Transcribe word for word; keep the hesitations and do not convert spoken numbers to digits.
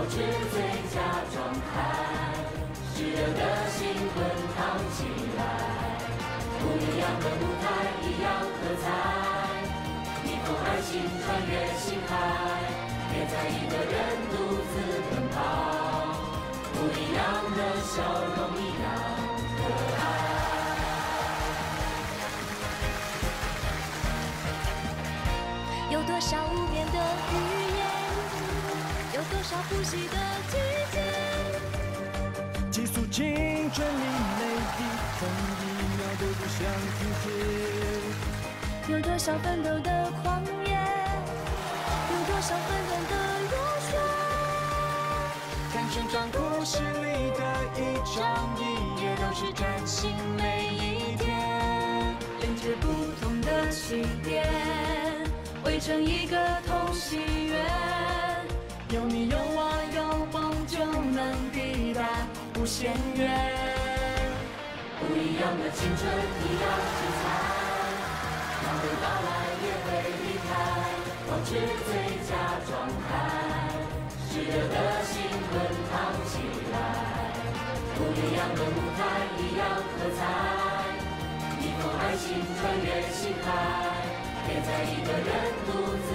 持最佳状态，炙热的心滚烫起来。不一样的舞台，一样喝彩，逆风而行，穿越星海，别再一个人独自奔跑。不一样的笑容，一样可爱。 有多少无眠的语言，有多少呼吸的季节， 急速青春里每一分一秒都不想停歇。 有多少奋斗的狂野，有多少愤恨的热血。 看成长故事里的一场一夜，都是崭新每一天， 连接不同的起点。 围成一个同心圆， 有你有我有梦就能抵达无限远。 不一样的青春，一样精彩。浪会到来，也会离开，保持最佳状态。炙热的心滚烫起来。不一样的舞台，一样喝彩。逆风而行，穿越星海。 别再一个人独自